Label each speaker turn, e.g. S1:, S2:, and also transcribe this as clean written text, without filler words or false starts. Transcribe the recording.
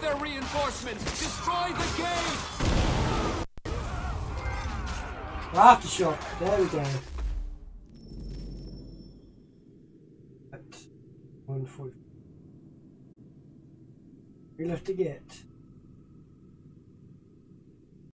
S1: their reinforcements! Destroy the gate!
S2: Aftershock. There we go. At 140. We left to get.